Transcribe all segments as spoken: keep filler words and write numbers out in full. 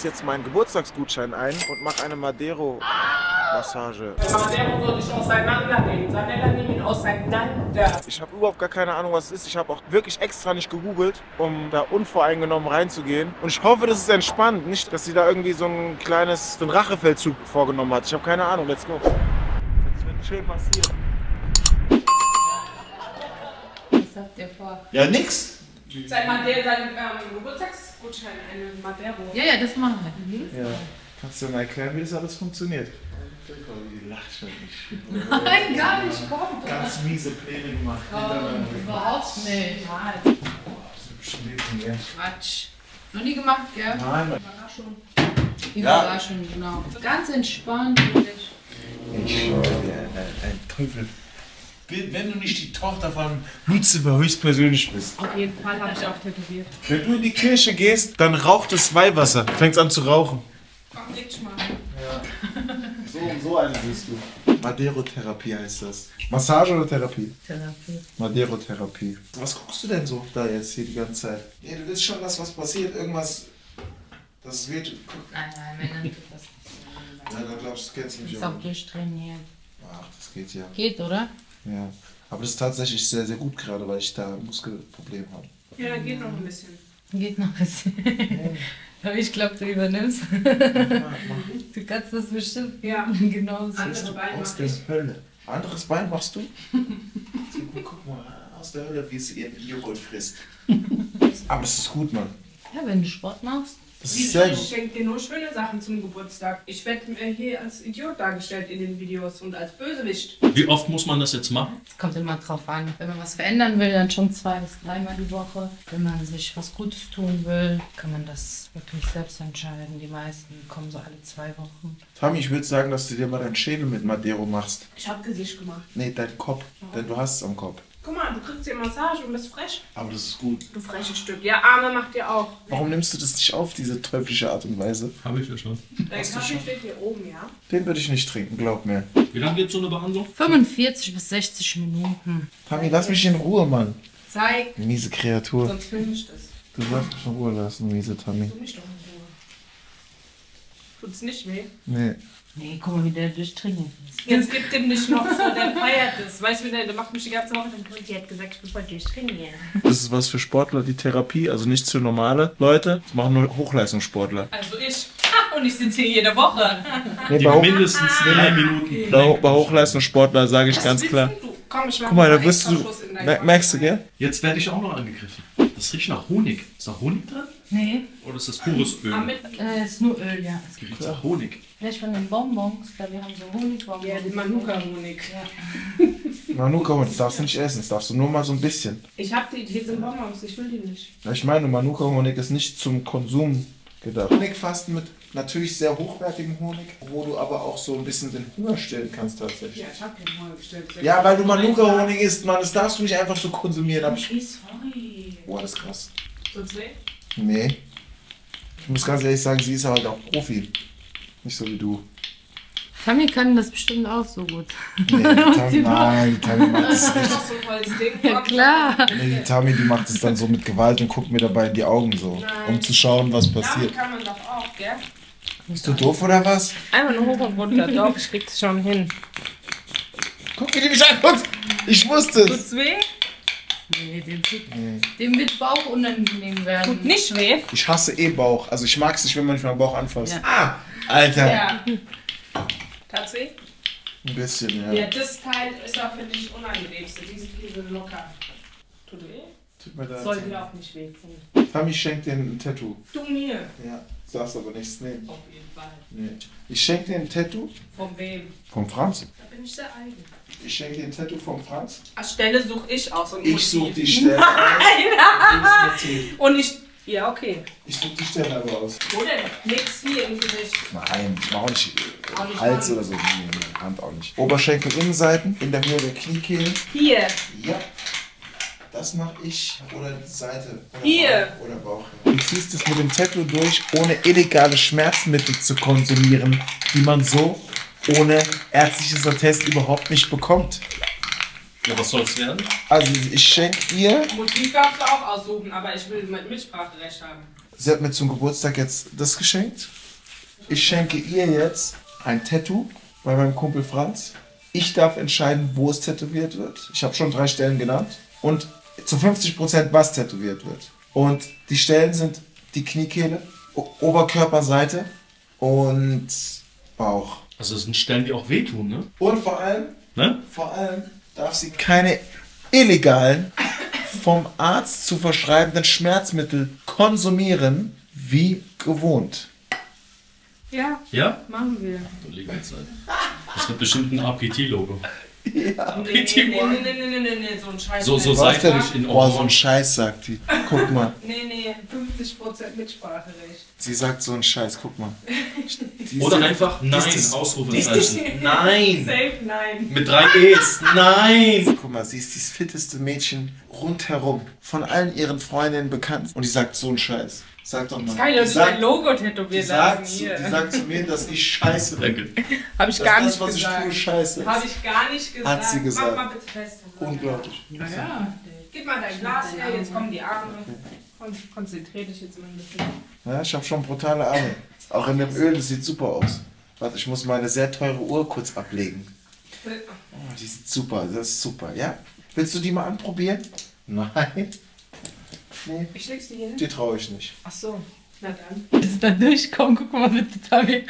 reiß jetzt meinen Geburtstagsgutschein ein und mache eine Madero-Massage. Madero soll dich auseinandernehmen. Sanella nimmt ihn auseinander. Ich habe überhaupt gar keine Ahnung, was es ist. Ich habe auch wirklich extra nicht gegoogelt, um da unvoreingenommen reinzugehen. Und ich hoffe, das ist entspannt. Nicht, dass sie da irgendwie so ein kleines so ein Rachefeldzug vorgenommen hat. Ich habe keine Ahnung. Let's go. Das wird schön passieren. Was habt ihr vor? Ja, nix. Sein Madero, sein ähm, Geburtstagsgutschein, eine Madero. Ja, ja, das machen wir. Mhm. Ja. Kannst du mir mal erklären, wie das alles funktioniert? Die lacht schon nicht. Nein, gar nicht, komm. Ganz miese Pläne gemacht. Komm, überhaupt nicht. Das ist bestimmt mehr. Quatsch. Noch nie gemacht, gell? Nein, Überraschung. Überraschung, genau. Ganz entspannt, wirklich. ich schwöre dir, ein, ein Teufel. Wenn du nicht die Tochter von Lucifer höchstpersönlich bist. Auf jeden Fall habe ich auch tätowiert. Wenn du in die Kirche gehst, dann raucht es Weihwasser. Fängst an zu rauchen. Ach, nix mal. Ja. So und so eine bist du. Madero-Therapie heißt das. Massage oder Therapie? Therapie. Madero-Therapie. Was guckst du denn so da jetzt hier die ganze Zeit? Ja, du willst schon, dass was passiert, irgendwas. Das wird. Nein, nein, Männer tut das nicht. Ja, dann glaubst du, kennst mich Ist auch auch nicht. durchtrainiert. Ach, das geht ja. Geht, oder? Ja. Aber das ist tatsächlich sehr, sehr gut gerade, weil ich da Muskelprobleme habe. Ja, geht noch ein bisschen. Geht noch ein bisschen. Aber ich glaube, du übernimmst. Du kannst das bestimmt. Ja. Genau so. Andere Beine Aus mach der ich. Hölle. Anderes Bein machst du? Guck mal, aus der Hölle, wie sie ihren Joghurt frisst. Aber das ist gut, Mann. Ja, wenn du Sport machst. Das Wie, ist sehr ich gut. schenke dir nur schöne Sachen zum Geburtstag. Ich werde mir hier als Idiot dargestellt in den Videos und als Bösewicht. Wie oft muss man das jetzt machen? Es kommt immer drauf an. Wenn man was verändern will, dann schon zwei bis dreimal die Woche. Wenn man sich was Gutes tun will, kann man das wirklich selbst entscheiden. Die meisten kommen so alle zwei Wochen. Tommy, ich würde sagen, dass du dir mal deinen Schädel mit Madero machst. Ich habe Gesicht gemacht. Nee, deinen Kopf. Denn du hast es am Kopf. Guck mal, du kriegst hier Massage und bist frech. Aber das ist gut. Du freches Stück. Ja, Arme macht ihr auch. Warum nimmst du das nicht auf, diese teuflische Art und Weise? Habe ich ja schon. Dein Kaffee steht hier oben, ja? Den würde ich nicht trinken, glaub mir. Wie lange geht so eine Behandlung? fünfundvierzig bis sechzig Minuten. Tommy, lass mich in Ruhe, Mann. Zeig, Miese Kreatur. sonst film ich das. Du sollst mich in Ruhe lassen, miese Tommy. Tu mich doch in Ruhe. Tut's nicht weh? Nee. Nee, guck mal, wie der durchtrainiert ist. Jetzt gibt dem nicht noch so, der feiert es. Weißt du, der, der macht mich die ganze Woche, dann die hat gesagt, ich muss mal durchtrainieren. Das ist was für Sportler, die Therapie, also nicht für normale Leute. Das machen nur Hochleistungssportler. Also ich. Ah, und ich sitze hier jede Woche. Nee, Die bei, Hoch mindestens drei Minuten. bei, bei Hochleistungssportler sage ich ganz klar. Du? Komm, ich mach Guck mal, da einen wirst du. Extraschuss in deinen mer- Kopf Merkst du, rein. gell? Jetzt werde ich auch noch angegriffen. Das riecht nach Honig. Ist da Honig drin? Nee, Oder ist das pures Öl? Ah, mit, äh, ist nur Öl, ja. Das riecht nach Honig. Vielleicht von den Bonbons, weil wir haben so Honigbonbons. ja, den Manuka-Honig. Ja. Manuka, das darfst du nicht essen, das darfst du nur mal so ein bisschen. Ich hab die, hier sind Bonbons, ich will die nicht. Ja, ich meine, Manuka-Honig ist nicht zum Konsum gedacht. Honigfasten mit natürlich sehr hochwertigem Honig, wo du aber auch so ein bisschen den Hunger stillen kannst tatsächlich. Ja, ich hab den Honig gestellt. Ja, weil du Manuka-Honig isst, Mann, das darfst du nicht einfach so konsumieren. Hab ich- Okay, sorry. Boah, das ist krass. Tut's weh? Nee. Ich muss ganz ehrlich sagen, sie ist halt auch Profi. Nicht so wie du. Tammy kann das bestimmt auch so gut. Nee, die Tami, nein, die Tami macht das Das richtig. ist doch so ein tolles Ding. Ja, klar. Nee, die Tami, die macht es dann so mit Gewalt und guckt mir dabei in die Augen so, um zu schauen, was Damit passiert. kann man doch auch, gell? Bist du doof oder was? Einmal nur hoch und runter. Doch, ich krieg's schon hin. Guck, wie die mich anguckt. Ich wusste es. Tut's weh? Nee, dem, tut, Nee. dem wird Bauch unangenehm werden. Tut nicht weh? Ich hasse eh Bauch. Also ich mag es nicht, wenn man mich meinen Bauch anfasst. Ja. Ah, Alter. Ja. Tut's weh? Ein bisschen, ja. Ja, das Teil ist auch für dich unangenehmste. Diese hier sind locker. Tut weh? Tut mir leid. Soll dir auch nicht wehtun. Tami schenkt dir ein Tattoo. Du mir. Ja, du darfst aber nichts nehmen. Auf jeden Fall. Nee. Ich schenke dir ein Tattoo Von wem? vom Franz. Da bin ich sehr eigen. Ich schenke dir ein Tattoo vom Franz. Als Stelle suche ich aus. Und Ich suche Motiv. die Stelle aus. Nein! Ich Motiv. Und ich. Ja, okay. Ich suche die Stelle aber aus. Wo denn? Nix hier im Gesicht. Nein, ich mache auch nicht äh, Auch nicht Hals Hand. oder so. Nee, nee, Hand auch nicht. Oberschenkel, Innenseiten, in der Höhe der Kniekehle. Hier. Ja. Das mache ich. Oder Seite. Oder Hier. Bauch, oder Bauch. Du ziehst es mit dem Tattoo durch, ohne illegale Schmerzmittel zu konsumieren, die man so ohne ärztliches Attest überhaupt nicht bekommt. Ja, was soll's werden? Also ich schenke ihr, Motiv darfst du auch aussuchen, aber ich will mit Mitspracherecht haben. Sie hat mir zum Geburtstag jetzt das geschenkt. Ich schenke ihr jetzt ein Tattoo bei meinem Kumpel Franz. Ich darf entscheiden, wo es tätowiert wird. Ich habe schon drei Stellen genannt. Und zu fünfzig Prozent was tätowiert wird. Und die Stellen sind die Kniekehle, O- Oberkörperseite und Bauch. Also das sind Stellen, die auch wehtun, ne? Und vor allem, Ne? vor allem darf sie keine illegalen, vom Arzt zu verschreibenden Schmerzmittel konsumieren, wie gewohnt. Ja, Ja? machen wir. Du liebe Zeit. Das wird bestimmt ein A P T-Logo. Nee, nee, nee, nee, nee, nee, nee, nee, so ein Scheiß. So, so nicht. Was denn? seitlich in Oh, so ein Orange. Scheiß, sagt die. Guck mal. Nee, nee, fünfzig Prozent Mitspracherecht. Sie sagt so ein Scheiß, guck mal. Die Oder ist- einfach die ist Nein, das- Ausrufezeichen. Nein! Safe nein. Mit drei E's. Nein! Guck mal, sie ist das fitteste Mädchen rundherum. Von allen ihren Freundinnen bekannt. Und die sagt so einen Scheiß. Sag doch mal. Geil, Die dass ich sagt- ein Logo die tätowiert sagt, lassen zu, die hier. sagt zu mir, dass ich scheiße bin. Danke. Hab ich Dass gar das, nicht was gesagt. ich tue, scheiße Hab ist. ich gar nicht gesagt. Hat sie gesagt. Mach mal bitte fest. Unglaublich. Ja. Gib mal dein Glas her, jetzt kommen die Arme. Kon konzentrier dich jetzt mal ein bisschen. Ja, ich habe schon brutale Arme. Auch in dem Öl, das sieht super aus. Warte, ich muss meine sehr teure Uhr kurz ablegen. Oh, die sieht super, das ist super, ja? Willst du die mal anprobieren? Nein. Nee, Ich leg's dir hier hin. die traue ich nicht. Ach so, na dann. Bis da durchkommen, guck mal bitte, Tabi.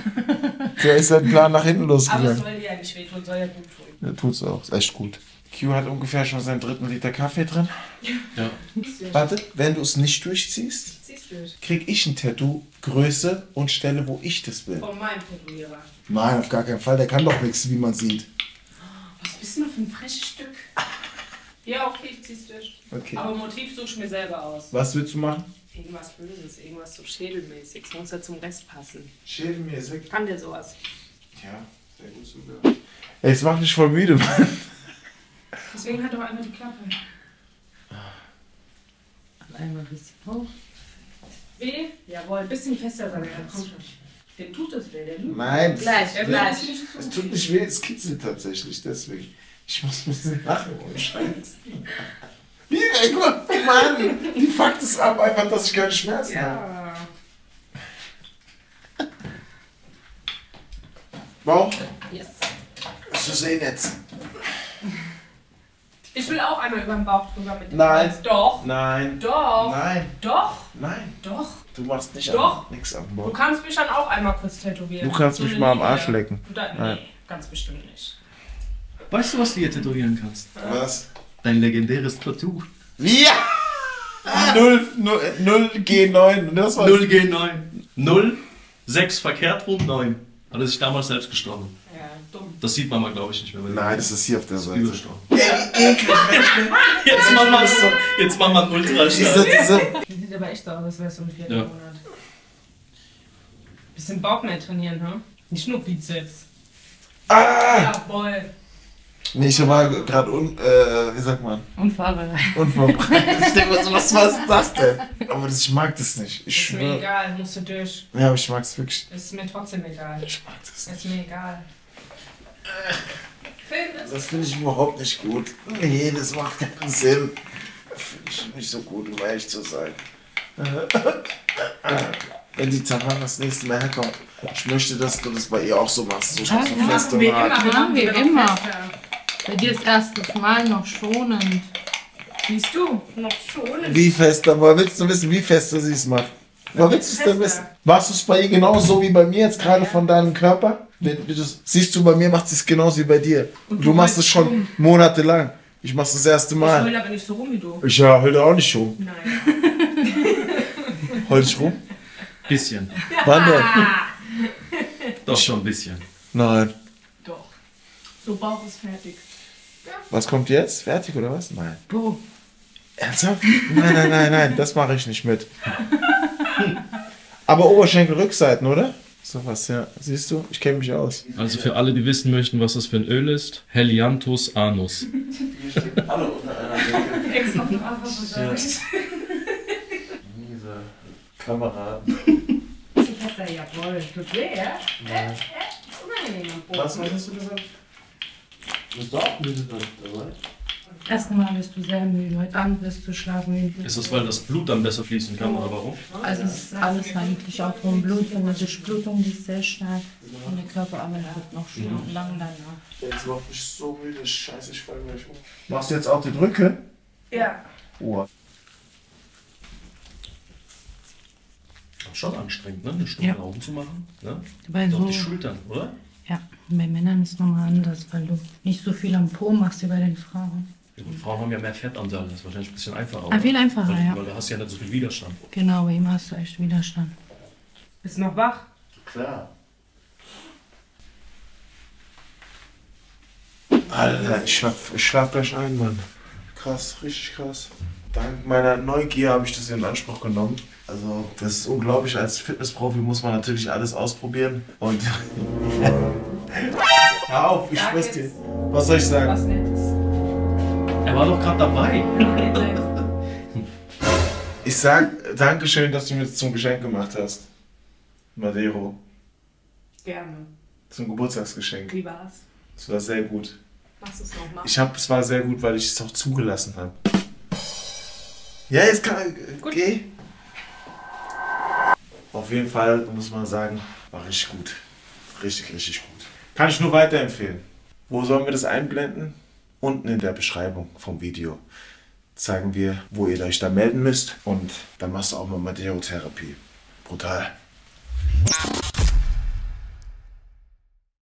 Der ist sein Plan nach hinten Aber es losgegangen. soll dir ja nicht wehtun, soll ja gut tun. Ja, tut's auch, ist echt gut. Q hat ungefähr schon seinen dritten Liter Kaffee drin. Ja. Warte, wenn du es nicht durchziehst, Ziehst du durch. krieg ich ein Tattoo, Größe und Stelle, wo ich das will. Von meinem Tätowierer. Nein, auf gar keinen Fall, der kann doch nichts, wie man sieht. Was bist du noch für ein freches Stück? Ja, okay, ich zieh's durch. Okay. Aber Motiv suche ich mir selber aus. Was willst du machen? Irgendwas Böses, irgendwas so Schädelmäßiges. Muss ja zum Rest passen. Schädelmäßig. Kann dir sowas. Ja, sehr gut zugehört. Ey, jetzt mach mich voll müde, Mann. Deswegen hat doch einmal die Klappe. Einmal ein bisschen hoch. Weh? Jawohl, ein bisschen fester sein. Ja, komm schon. Dem tut es weh, der tut. Nein, Gleich, das- gleich. es tut nicht weh, es kitzelt tatsächlich, deswegen. Ich muss ein bisschen lachen, ohne Scheiß. Wie, ey, guck mal an, die fuckt es ab, einfach, dass ich keine Schmerzen habe. Ja. Bauch, Yes. wirst du sehen jetzt. Ich will auch einmal über den Bauch drüber mit dem Nein. Hals. Doch. Nein, Doch. nein, Doch. nein. Doch. Du machst nicht Doch. An, nix am Du Bauch. kannst mich dann auch einmal kurz tätowieren. Du kannst So mich eine mal am Linie. Arsch lecken. Du da, Nein. nee, ganz bestimmt nicht. Weißt du, was du hier tätowieren kannst? Was? Dein legendäres Tattoo. Ja! null G neun. Das war's. null G neun. null, sechs verkehrt rum, neun. Hat er sich damals selbst gestochen. Ja, dumm. Das sieht man mal, glaube ich, nicht mehr. Nein, das ist hier auf der Seite. Überstochen. Ey, wie eklig. Jetzt machen wir so. Jetzt machen wir einen Diese, Ultraschall. diese, Das sieht aber echt so aus, als wäre es so ein vierter Ja. Monat. Bisschen Bauch mehr trainieren, ne? Nicht nur Bizeps. ah! Jawohl. Nee, ich war gerade un, äh, wie sagt man, Unvorbereitet. unvorbereitet. Ich denke mir so, was war das denn? Aber das, ich mag das nicht. Ich Ist mir schwöre. egal, musst du durch. Ja, aber ich mag es wirklich. Ist mir trotzdem egal. Ich mag das nicht. Ist mir egal. Film das. Das finde ich überhaupt nicht gut. Nee, das macht keinen Sinn. Finde ich nicht so gut, um ehrlich zu sein. Wenn die Taran das nächste Mal herkommt, ich möchte, dass du das bei ihr auch so machst. So, so Ja, fest Wie und hart. immer, wir Ja, machen wie sie noch immer. fester. Bei dir ist erstes Mal noch schonend. Siehst du? Noch schon. Wie fest, aber willst du wissen, wie fester sie es macht? Aber willst du es denn Fester. wissen? Machst du es bei ihr genauso wie bei mir jetzt gerade von deinem Körper? Wenn, wie du's- siehst du, bei mir macht sie es genauso wie bei dir. Und Du, du machst heulst es schon rum. monatelang. Ich mach's das erste Ich Mal. heule aber nicht so rum wie du. Ich ja, heul auch nicht rum. Nein. Heul ich rum? Bisschen. Wann denn? Doch schon ein bisschen. Nein. Doch. So Bauch ist fertig. Was kommt jetzt? Fertig oder was? Nein. Boah. Ernsthaft? Nein, nein, nein, nein, das mache ich nicht mit. Aber Oberschenkelrückseiten, oder? Sowas, ja. Siehst du? Ich kenne mich aus. Also für alle, die wissen möchten, was das für ein Öl ist, Helianthus anus. Hier stehen alle unter einer Decke. Extra auf den Arm gesagt. Diese Kameraden. Ist die fester? Jawohl. Tut weh, ja? Äh, äh, unangenehm am Boden. Was hast du gesagt? Du bist doch auch müde dabei. Erstmal bist du sehr müde, heute Abend wirst du schlafen. Ist das, weil das Blut dann besser fließen kann oder warum? Also es ist alles eigentlich auch vom Blut, von der Durchblutung, die ist sehr stark. Und der Körper arbeitet noch stundenlang danach. Jetzt macht mich so müde, scheiße, ich fall gleich um. Machst du jetzt auch den Rücken? Ja. Oh. Schon anstrengend, ne? Eine Stunde Ja. Augen zu machen. Ne? Bei So so, auf die Schultern, oder? ja, bei Männern ist es nochmal anders, weil du nicht so viel am Po machst wie bei den Frauen. Ja, gut, Frauen haben ja mehr Fettanteil, das ist wahrscheinlich ein bisschen einfacher. Ah, viel einfacher, weil, ja. Weil da hast du ja nicht so viel Widerstand. Genau, bei ihm hast du echt Widerstand. Bist du noch wach? Klar. Alter, ich schlaf, ich schlaf gleich ein, Mann. Krass, richtig krass. Dank meiner Neugier habe ich das in Anspruch genommen. Also, das ist unglaublich. Als Fitnessprofi muss man natürlich alles ausprobieren. Und. Hör auf, ich schwör's dir. Was soll ich sagen? Was Nettes. Er war doch gerade dabei. Ich sag Dankeschön, dass du mir das zum Geschenk gemacht hast. Madero. Gerne. Zum Geburtstagsgeschenk. Wie war's? Das war sehr gut. Machst du es nochmal? Ich hab, es war sehr gut, weil ich es auch zugelassen habe. Ja, jetzt kann Gut. Geh. Auf jeden Fall muss man sagen, war richtig gut. Richtig, richtig gut. Kann ich nur weiterempfehlen. Wo sollen wir das einblenden? Unten in der Beschreibung vom Video zeigen wir, wo ihr euch da melden müsst. Und dann machst du auch mal Madero-Therapie. Brutal.